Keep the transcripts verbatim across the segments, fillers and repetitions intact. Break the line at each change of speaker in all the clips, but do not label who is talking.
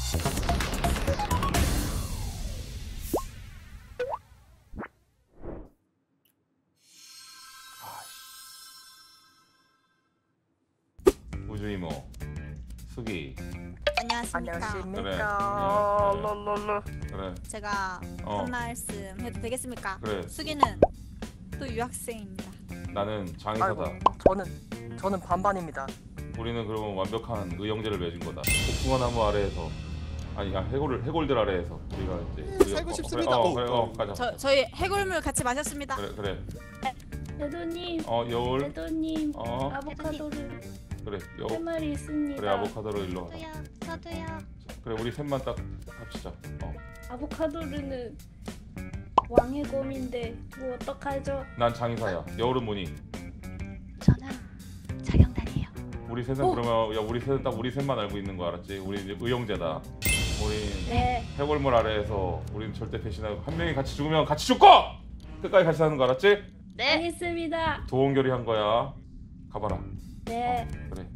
우주 이모, 수기.
안녕하십니까.
안녕하십니까.
그래.
롤롤롤.
그래.
제가
어.
한 말씀 해도 되겠습니까?
그래.
수기는 또 유학생입니다.
나는 장의사다.
아이고, 저는 저는 반반입니다.
우리는 그러면 완벽한 의형제를 맺은 거다. 복숭아나무 아래에서, 아니, 야, 해골을 해골들 아래에서 우리가 이제
음,
의형-
살고
어,
싶습니다.
그래, 어, 그래, 어, 가자.
저 저희 해골물 같이 마셨습니다.
그래, 그래.
레도님,
어, 여울.
레도님,
어,
아보카도를
그래,
세
여울.
마리 있습니다.
그래, 아보카도로 일로 와.
저도요. 저도요.
그래, 우리 셋만 딱 합시다. 어.
아보카도르는 왕의 검인데 뭐 어떡하죠?
난 장의사야. 여울은 뭐니?
저는 자경단이에요.
우리 셋은
어?
그러면 야 우리 셋은 딱 우리 셋만 알고 있는 거 알았지? 우리 이제 의형제다. 우리
네.
해골물 아래에서 우리는 절대 배신하고 한 명이 같이 죽으면 같이 죽고 끝까지 같이 사는 거 알았지?
네.
알겠습니다.
도원결의 한 거야. 가봐라.
네.
어, 그래.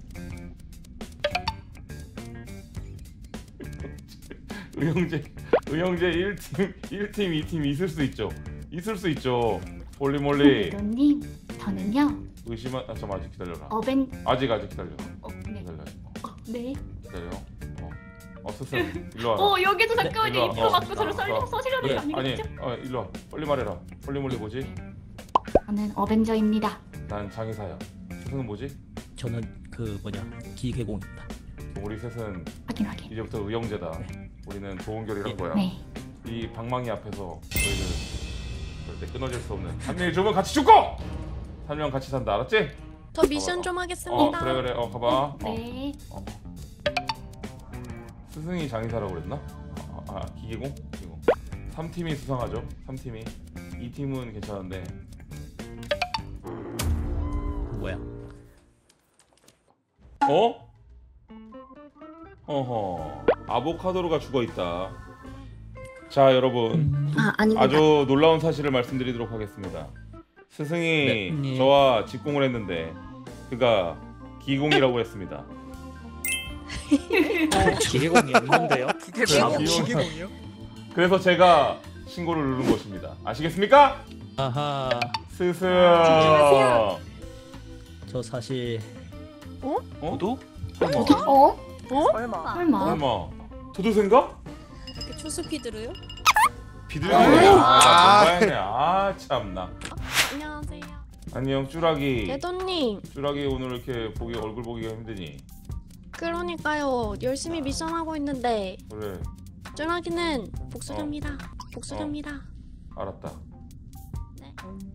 의형제 의형제 일 팀 일 팀 이 팀 있을 수 있죠. 있을 수 있죠. 몰리몰리.
레도님, 저는요
의심한 아 잠깐 아직 기다려라.
어벤
아직 아직 기다려.
어, 네.
기다려.
어, 네.
기다려. 어. 어 스승 일로 와라.
어 여기도 잠깐만요.
일로 와.
입으로
어,
맞고 저를
어,
썰리
어.
써시려는
그래.
게
아니
아니겠죠?
어 일로 와. 빨리 말해라. 몰리몰리 뭐지?
저는 어벤져입니다.
난 장의사야. 스승은 뭐지?
저는 그 뭐냐 기계공입니다.
우리 셋은
확인 확인.
이제부터 의형제다.
네.
우리는 도원결이란 거야.
네.
이 방망이 앞에서 저희는 절대 끊어질 수 없는 한 명이 죽으면 같이 죽고 한 명 같이 산다. 알았지?
저 미션 좀
어
하겠습니다.
그래 그래 어 가봐. 어.
네.
어. 스승이 장의사라고 그랬나? 아, 아 기계공? 기계공. 삼 팀이 수상하죠. 삼 팀이. 이 팀은 괜찮은데.
뭐야?
어? 어허. 아보카도로가 죽어 있다. 자, 여러분.
아, 아닙니다.
아주 놀라운 사실을 말씀드리도록 하겠습니다. 스승이
네, 네.
저와 직공을 했는데 그가 기공이라고 했습니다.
기계공이 없는데요?
기계공?
기계공이요?
그래서 제가 신고를 누른 것입니다. 아시겠습니까?
아하.
스승.
저 사실
어?
모두?
설마.
어?
설마.
설마.
설마. 도도새인가?
이렇게 초수피 들어요?
비둘기네. 아, 정말네. 아, 참나.
안녕하세요.
안녕, 쭈라기.
레도님.
쭈라기 오늘 이렇게 보기 얼굴 보기가 힘드니?
그러니까요. 열심히 미션 하고 있는데
그래.
쭈라기는 복수렵니다. 복수렵니다.
알았다.
네.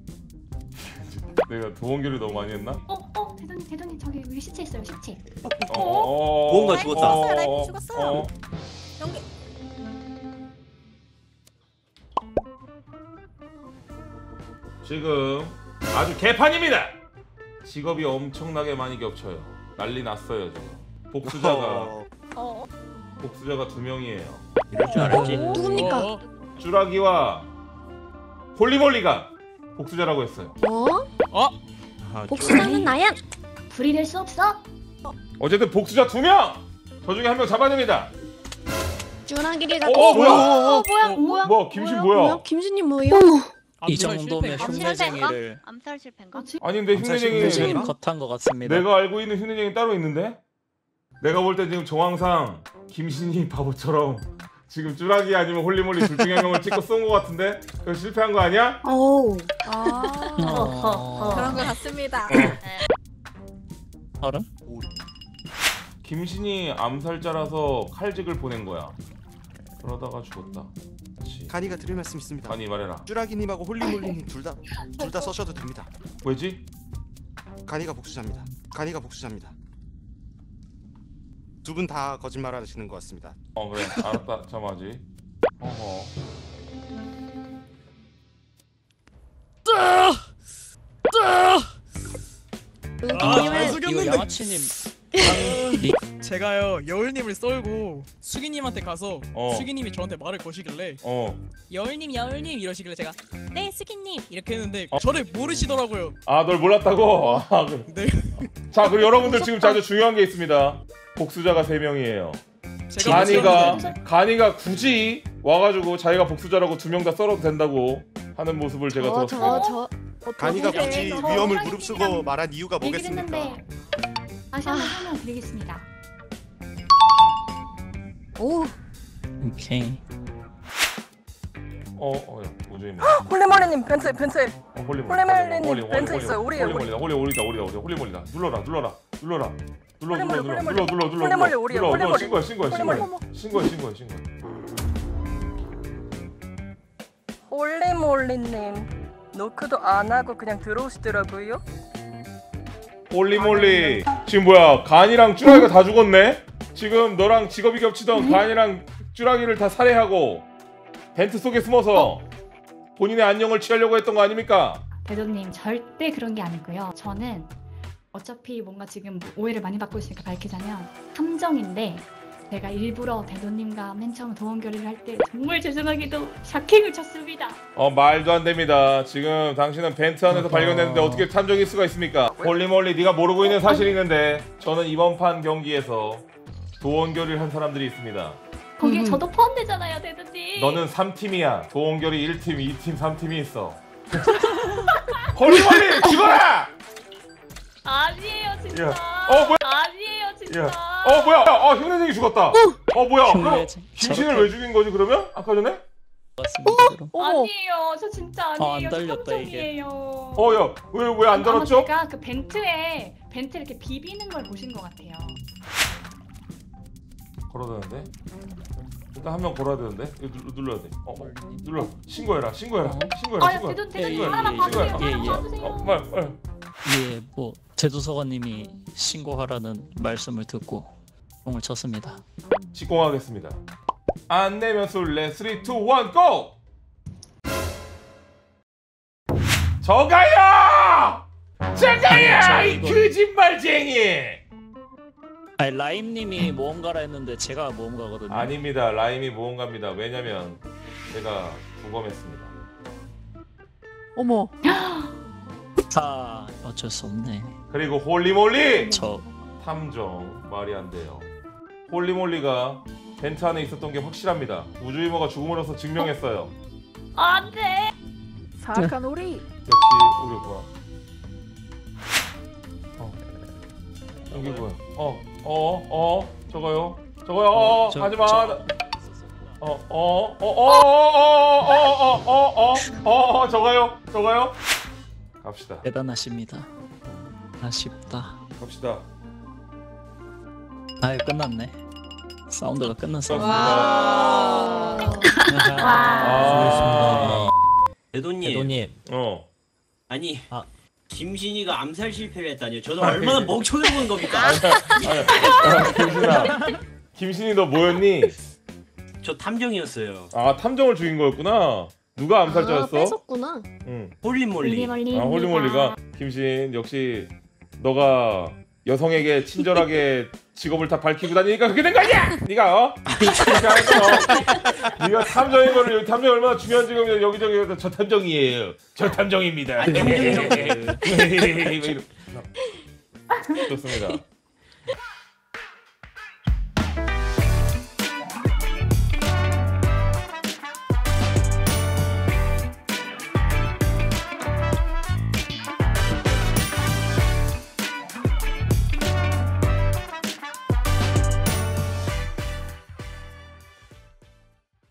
내가 도원결이 너무 많이 했나?
어, 어, 대장님, 대장님 저기 위에 시체 있어요, 시체.
어, 어,
뭔가
어,
죽었다.
어,
라이프
어,
죽었어요.
어.
연기.
지금 아주 개판입니다. 직업이 엄청나게 많이 겹쳐요. 난리 났어요 지금. 복수자가
어.
복수자가 두 명이에요.
이럴 줄 알았지.
누굽니까?
쭈라기와 홀리몰리가 복수자라고 했어요.
어?
아,
복수자는 나야.
불이 될 수 없어.
어쨌든 복수자 두 명. 저 중에 한 명 잡아야 됩니다.
쭈라기를
어,
갖고.
뭐야?
어, 뭐야? 뭐야?
뭐 김신 뭐야?
김신님 뭐예요?
이 정도면 흉내쟁이를
암살 실패인가?
아니 근데
흉내쟁이
흉내쟁이
컷한 것 같습니다.
내가 알고 있는 흉내쟁이 따로 있는데? 내가 볼 때 지금 정황상 김신이 바보처럼 지금 쭈라기 아니면 홀리몰리 둘 중에 한 명을 찍고 쏜 것 같은데? 그거 실패한 거 아니야?
오.
아.
어...
그런 것 같습니다.
알아?
김신이 암살자라서 칼직을 보낸 거야. 그러다가 죽었다. 그치.
간이가 드릴 말씀 있습니다.
간이 말해라.
쭈라기님하고 홀리몰리님 둘 다 둘 다 써셔도 됩니다.
왜지?
간이가 복수자입니다. 간이가 복수자입니다. 두 분 다 거짓말하시는 것 같습니다.
어 그래 알았다. 잠하지. 어허.
아,
님은
이거 양아치님.
제가요 여울님을 썰고 수기님한테 가서
어.
수기님이 저한테 말을 거시길래
어.
여울님 여울님 이러시길래 제가 네 수기님 이렇게 했는데
어.
저를 모르시더라고요.
아 널 몰랐다고? 아, 그래.
네.
자 그리고 여러분들 지금 아주 중요한 게 있습니다. 복수자가 세 명이에요.
제가
간이가
복수합니다.
간이가 굳이 와가지고 자기가 복수자라고 두 명 다 썰어도 된다고 하는 모습을 제가
저,
들었습니다.
저, 저.
간이가
어떡해.
굳이
저
위험을
호랑이랑
무릅쓰고 말한 이유가
얘기를
뭐겠습니까?
했는데 다시 한번 설명드리겠습니다.
오.
오케이.
어, 어, 야, 우주인.
홀리몰리님 벤트 벤트.
어, 홀리
홀리몰리님 벤트 있어요. 우리
홀리 몰리다, 홀리 몰리다, 홀리다, 홀리 홀리 몰리다. 눌러라, 눌러라, 눌러라, 눌러, 눌러, 눌러,
홀리몰리,
눌러, 눌러, 눌러,
홀리몰리,
눌러,
우리요,
눌러, 눌러,
홀리몰리.
신고해, 신고해, 신고해, 신고해, 신고해, 신고해.
홀리몰리님 노크도 안 하고 그냥 들어오시더라고요.
홀리 몰리. 지금 뭐야? 간이랑 쭈라기가 다 죽었네. 지금 너랑 직업이 겹치던 간이랑 쭈라기를 다 살해하고 벤트 속에 숨어서 본인의 안녕을 취하려고 했던 거 아닙니까?
대도님 절대 그런 게 아니고요. 저는 어차피 뭔가 지금 오해를 많이 받고 있으니까 밝히자면 함정인데 제가 일부러 대도님과 맨 처음 도원결의를 할 때 정말 죄송하게도 샤킹을 쳤습니다.
어, 말도 안 됩니다. 지금 당신은 벤트 안에서 발견됐는데 어떻게 탐정일 수가 있습니까? 홀리 몰리, 네가 모르고 있는 사실이 있는데 저는 이번 판 경기에서 도원결의를 한 사람들이 있습니다.
거기에 저도 포함되잖아요, 대도님.
너는 삼 팀이야. 도원결의 일 팀, 이 팀, 삼 팀이 있어. 홀리 몰리 죽어라!
아니에요, 진짜.
야. 어, 뭐야?
아니에요, 진짜.
야. 어 뭐야? 어 흉내쟁이 죽었다. 어 뭐야? 그럼
흉내쟁.
김신을
저렇게-
왜 죽인 거지 그러면? 아까 전에?
맞습니다. 그럼.
아니에요, 저 진짜 아니에요.
어, 안 달렸다, 이게.
요
어 야 왜 왜 안 달았죠?
제가 그 벤트에 벤트 이렇게 비비는 걸 보신 것 같아요.
걸어야 되는데. 일단 한 명 걸어야 되는데. 이거 눌, 눌러야 돼. 어, 어 눌러. 신고해라. 신고해라. 신고해라.
아, 야,
신고해.
대도
예, 예,
대도
예,
하나만
예,
봐주세요.
예,
하나만
예.
봐주세요.
어, 말, 말.
예, 뭐 제도서관님이 신고하라는 말씀을 듣고 공을 쳤습니다.
직공하겠습니다. 안 내면 술래. 삼, 이, 일, 고! 저가요! 저가요! 이
이건-
거짓말쟁이!
아니 라임님이 모험가라 했는데 제가 모험가거든요.
아닙니다. 라임이 모험가입니다. 왜냐면 제가 부검했습니다.
어머.
다 어쩔 수 없네.
그리고 홀리몰리!
저
탐정 말이 안 돼요. 홀리몰리가 벤트 안에 있었던 게 확실합니다. 우주이머가 죽음으로써 증명했어요.
안 돼.
사악한 오리.
역시 우리구나. 어. 여기구나. 어, 어, 어, 저거요. 저거요. 어,
저-
하지 마.
저-
어, 어, 어, 어, 어, 어, 어, 어, 어, 어, 어, 저거요. 저거요. 갑시다.
대단하십니다. 아쉽다.
갑시다.
아유 끝났네. 사운드가 끝났어.
와.
아,
대도님,
대도님,
어.
아니
아.
김신이가 암살 실패를 했다니요. 저도 얼마나 멍청해 보는 겁니까?
아, 김신아. 김신이 너 뭐였니?
저 탐정이었어요.
아, 탐정을 죽인 거였구나. 누가 암살자였어?
아, 뺏었구나.
응.
홀리몰리.
멀리
아, 홀리몰리가 김신 역시 너가 여성에게 친절하게 직업을 다 밝히고 다니니까 그렇게 된 거 아니야? 네가 어? 그렇게 하는 거. 네가 탐정인 거를 여기 탐정이 얼마나 중요한 직업이야. 여기저기 저 탐정이에요. 저 탐정입니다.
아니, 탐정이라고.
좋습니다.